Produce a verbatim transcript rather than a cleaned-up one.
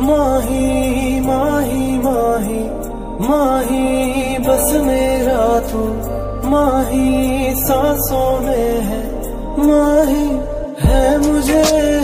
माही माही माही माही बस मेरा तू, माही सांसों में है, माही है मुझे